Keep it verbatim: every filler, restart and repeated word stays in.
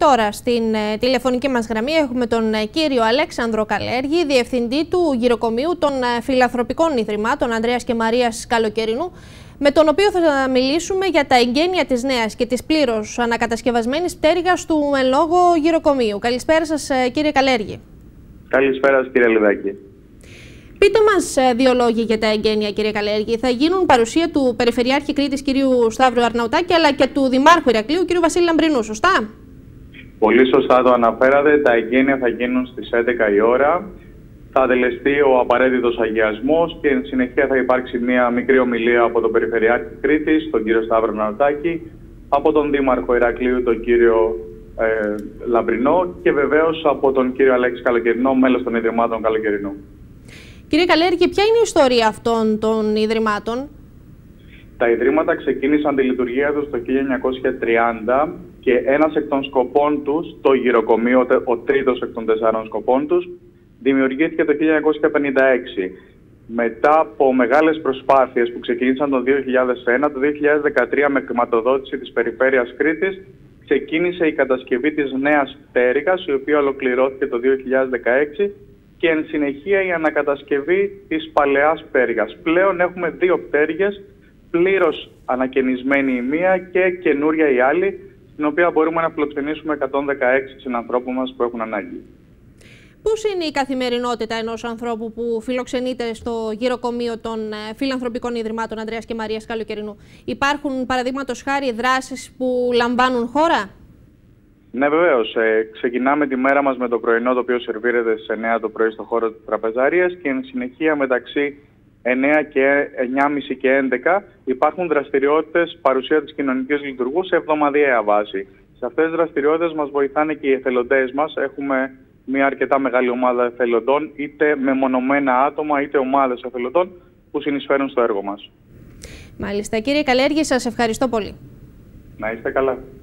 Τώρα, στην ε, τηλεφωνική μας γραμμή έχουμε τον ε, κύριο Αλέξανδρο Καλέργη, διευθυντή του γυροκομείου των ε, Φιλανθρωπικών Ιδρυμάτων Ανδρέας και Μαρίας Καλοκαιρινού, με τον οποίο θα μιλήσουμε για τα εγγένεια της νέας και της πλήρως ανακατασκευασμένης πτέρυγας του εν λόγω γυροκομείου. Καλησπέρα σας, ε, κύριε Καλέργη. Καλησπέρα σας, κύριε Λιδάκη. Πείτε μας ε, δύο λόγια για τα εγγένεια, κύριε Καλέργη. Θα γίνουν παρουσία του Περιφερειάρχη Κρήτης, κύριου Σταύρου Αρναουτάκη, αλλά και του Δημάρχου Ηρακλείου, κύριου Βασίλη Λαμπρινού, σωστά? Πολύ σωστά το αναφέρατε. Τα εγγένεια θα γίνουν στις έντεκα η ώρα. Θα τελεστεί ο απαραίτητος αγιασμός και εν συνεχεία θα υπάρξει μια μικρή ομιλία από τον Περιφερειάρχη Κρήτης, τον κύριο Σταύρο Αρναουτάκη, από τον Δήμαρχο Ηρακλείου, τον κύριο ε, Λαμπρινό, και βεβαίως από τον κύριο Αλέξη Καλοκαιρινό, μέλος των Ιδρυμάτων Καλοκαιρινού. Κύριε Καλέργη, ποια είναι η ιστορία αυτών των Ιδρυμάτων? Τα Ιδρύματα ξεκίνησαν τη λειτουργία τους το χίλια εννιακόσια τριάντα και ένας εκ των σκοπών τους, το γυροκομείο, ο τρίτος εκ των τεσσάρων σκοπών τους, δημιουργήθηκε το χίλια εννιακόσια πενήντα έξι. Μετά από μεγάλες προσπάθειες που ξεκίνησαν το δύο χιλιάδες ένα, το δύο χιλιάδες δεκατρία με χρηματοδότηση της Περιφέρειας Κρήτης, ξεκίνησε η κατασκευή της νέας πτέρυγας, η οποία ολοκληρώθηκε το δύο χιλιάδες δεκαέξι, και εν συνεχεία η ανακατασκευή της παλαιάς πτέρυγας. Πλέον έχουμε δύο πτέρυγες, πλήρως ανακαινισμένη η μία και καινούρια η άλλη, στην οποία μπορούμε να φιλοξενήσουμε εκατόν δεκαέξι συνανθρώπους μας που έχουν ανάγκη. Πώς είναι η καθημερινότητα ενός ανθρώπου που φιλοξενείται στο γυροκομείο των Φιλανθρωπικών Ιδρυμάτων Ανδρέας και Μαρίας Καλοκαιρινού? Υπάρχουν, παραδείγματος χάρη, δράσεις που λαμβάνουν χώρα? Ναι, βεβαίως. Ε, ξεκινάμε τη μέρα μας με το πρωινό, το οποίο σερβίρεται στις εννιά το πρωί στο χώρο της τραπεζαρίας, και εν συνεχεία μεταξύ εννιά και εννιά και μισή και έντεκα υπάρχουν δραστηριότητες παρουσία της κοινωνικής λειτουργού σε εβδομαδιαία βάση. Σε αυτές τις δραστηριότητες μας βοηθάνε και οι εθελοντές μας. Έχουμε μια αρκετά μεγάλη ομάδα εθελοντών, είτε μεμονωμένα άτομα είτε ομάδες εθελοντών που συνεισφέρουν στο έργο μας. Μάλιστα. Κύριε Καλέργη, σας ευχαριστώ πολύ. Να είστε καλά.